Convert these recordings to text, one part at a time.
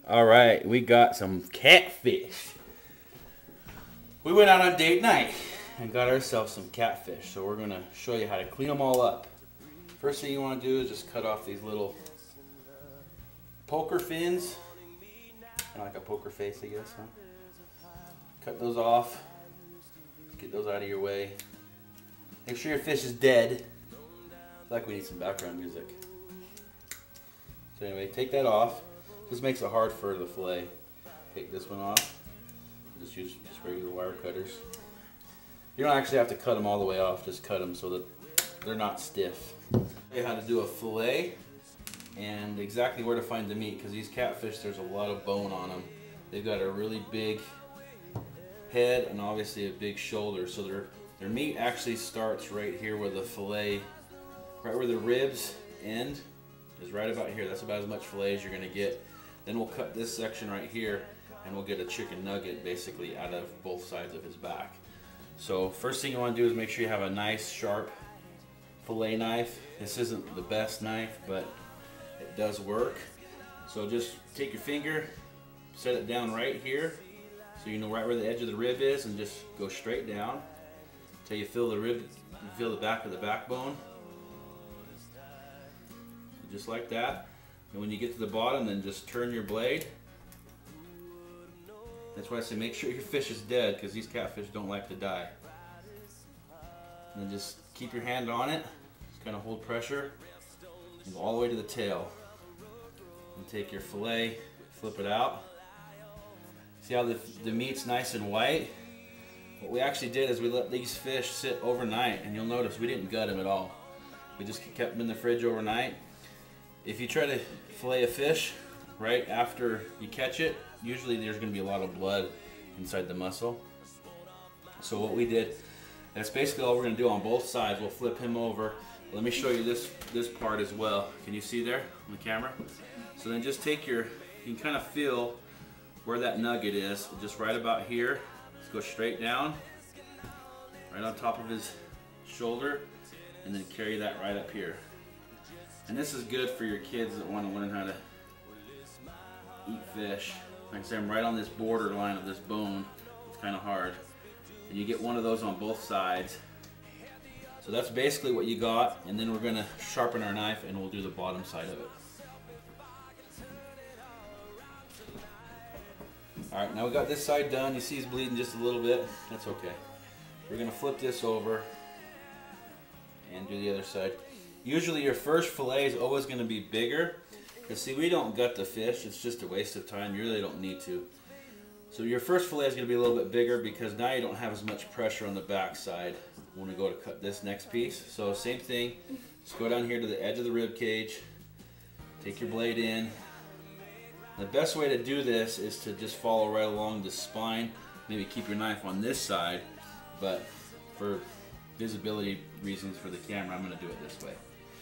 All right, we got some catfish. We went out on date night and got ourselves some catfish. So we're gonna show you how to clean them all up. First thing you want to do is just cut off these little poker fins. Kind of like a poker face, I guess, huh? Cut those off. Get those out of your way. Make sure your fish is dead. I feel like we need some background music. So anyway, take that off. Just makes it hard for the fillet. Take this one off. Just use regular wire cutters. You don't actually have to cut them all the way off. Just cut them so that they're not stiff. I'll show you how to do a fillet and exactly where to find the meat, because these catfish, there's a lot of bone on them. They've got a really big head and obviously a big shoulder, so their meat actually starts right here where the fillet, right where the ribs end, is right about here. That's about as much fillet as you're going to get. Then we'll cut this section right here and we'll get a chicken nugget basically out of both sides of his back. So first thing you want to do is make sure you have a nice sharp fillet knife. This isn't the best knife, but it does work. So just take your finger, set it down right here so you know right where the edge of the rib is, and just go straight down until you feel the rib, you feel the back of the backbone. Just like that. And when you get to the bottom, then just turn your blade. That's why I say make sure your fish is dead, because these catfish don't like to die. And then just keep your hand on it, just kind of hold pressure, and go all the way to the tail. And take your fillet, flip it out. See how the meat's nice and white? What we actually did is we let these fish sit overnight, and you'll notice we didn't gut them at all. We just kept them in the fridge overnight. If you try to fillet a fish right after you catch it, usually there's going to be a lot of blood inside the muscle. So what we did, that's basically all we're going to do on both sides. We'll flip him over. Let me show you this part as well. Can you see there on the camera? So then just take you can kind of feel where that nugget is, just right about here. Let's go straight down, right on top of his shoulder, and then carry that right up here. And this is good for your kids that want to learn how to eat fish. Like I said, I'm right on this borderline of this bone. It's kind of hard. And you get one of those on both sides. So that's basically what you got. And then we're going to sharpen our knife and we'll do the bottom side of it. Alright, now we got this side done. You see he's bleeding just a little bit. That's okay. We're going to flip this over and do the other side. Usually your first fillet is always going to be bigger, because see, we don't gut the fish. It's just a waste of time. You really don't need to. So your first fillet is going to be a little bit bigger because now you don't have as much pressure on the back side when we go to cut this next piece. So same thing, just go down here to the edge of the rib cage, take your blade in. The best way to do this is to just follow right along the spine. Maybe keep your knife on this side, but for visibility reasons for the camera, I'm going to do it this way.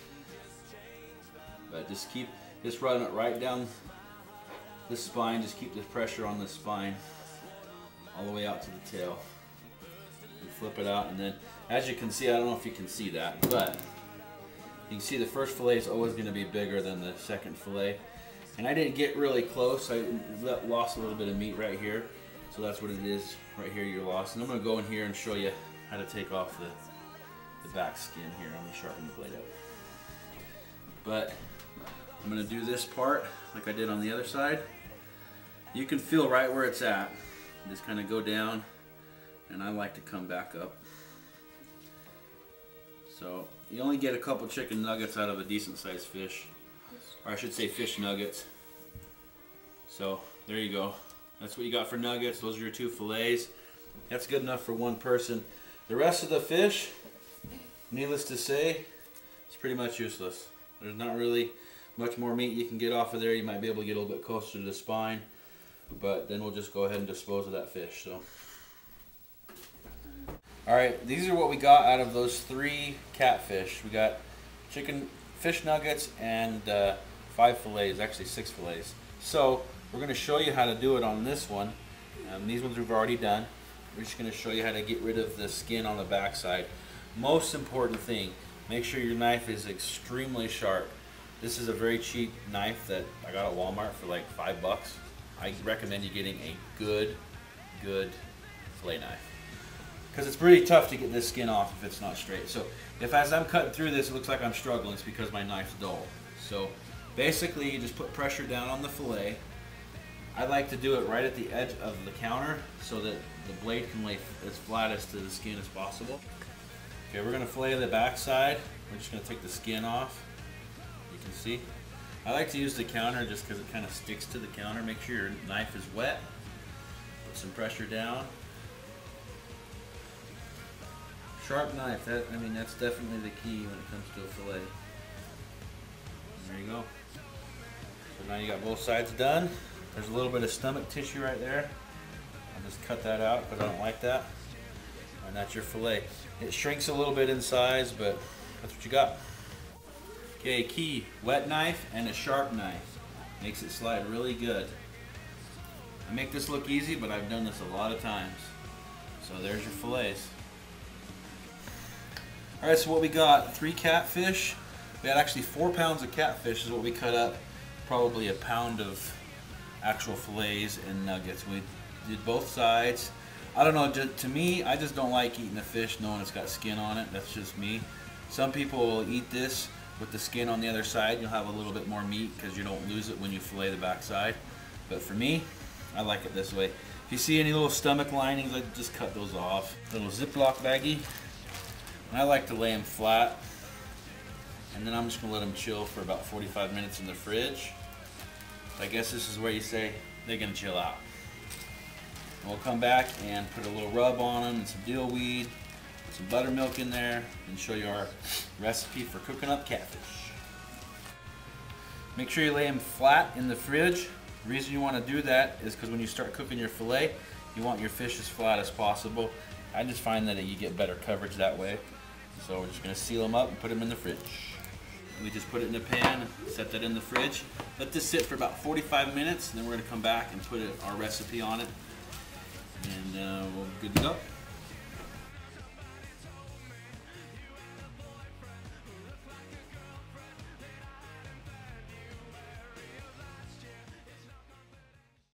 But just run it right down the spine. Just keep the pressure on the spine all the way out to the tail. And flip it out, and then as you can see, I don't know if you can see that, but you can see the first fillet is always going to be bigger than the second fillet. And I didn't get really close. I lost a little bit of meat right here. So that's what it is right here, you're lost. And I'm going to go in here and show you how to take off the back skin here. I'm going to sharpen the blade up. But I'm going to do this part like I did on the other side. You can feel right where it's at. Just kind of go down, and I like to come back up. So you only get a couple chicken nuggets out of a decent sized fish, or I should say fish nuggets. So there you go. That's what you got for nuggets. Those are your two fillets. That's good enough for one person. The rest of the fish, needless to say, it's pretty much useless. There's not really much more meat you can get off of there. You might be able to get a little bit closer to the spine, but then we'll just go ahead and dispose of that fish. So, all right, these are what we got out of those 3 catfish. We got fish nuggets and 5 fillets, actually 6 fillets. So we're going to show you how to do it on this one. These ones we've already done. We're just going to show you how to get rid of the skin on the back side. Most important thing, make sure your knife is extremely sharp. This is a very cheap knife that I got at Walmart for like $5. I recommend you getting a good fillet knife. Because it's pretty tough to get this skin off if it's not straight. So if as I'm cutting through this, it looks like I'm struggling, it's because my knife's dull. So basically, you just put pressure down on the fillet. I like to do it right at the edge of the counter so that the blade can lay as flat as to the skin as possible. Okay, we're going to fillet the back side. We're just going to take the skin off. You can see. I like to use the counter just because it kind of sticks to the counter. Make sure your knife is wet. Put some pressure down. Sharp knife, that's definitely the key when it comes to a fillet. There you go. So now you got both sides done. There's a little bit of stomach tissue right there. I'll just cut that out because I don't like that. And that's your fillet. It shrinks a little bit in size, but that's what you got. Okay, key, wet knife and a sharp knife. Makes it slide really good. I make this look easy, but I've done this a lot of times. So there's your fillets. Alright, so what we got, 3 catfish. We had actually 4 pounds of catfish is what we cut up. Probably a pound of actual fillets and nuggets. We did both sides. I don't know, to me, I just don't like eating a fish knowing it's got skin on it. That's just me. Some people will eat this with the skin on the other side. You'll have a little bit more meat because you don't lose it when you fillet the back side. But for me, I like it this way. If you see any little stomach linings, I just cut those off. Little Ziploc baggie. And I like to lay them flat. And then I'm just going to let them chill for about 45 minutes in the fridge. I guess this is where you say they're going to chill out. And we'll come back and put a little rub on them and some dill weed, some buttermilk in there, and show you our recipe for cooking up catfish. Make sure you lay them flat in the fridge. The reason you want to do that is because when you start cooking your fillet, you want your fish as flat as possible. I just find that you get better coverage that way. So we're just going to seal them up and put them in the fridge. We just put it in a pan, set that in the fridge. Let this sit for about 45 minutes, and then we're going to come back and put our recipe on it. And we're good to go.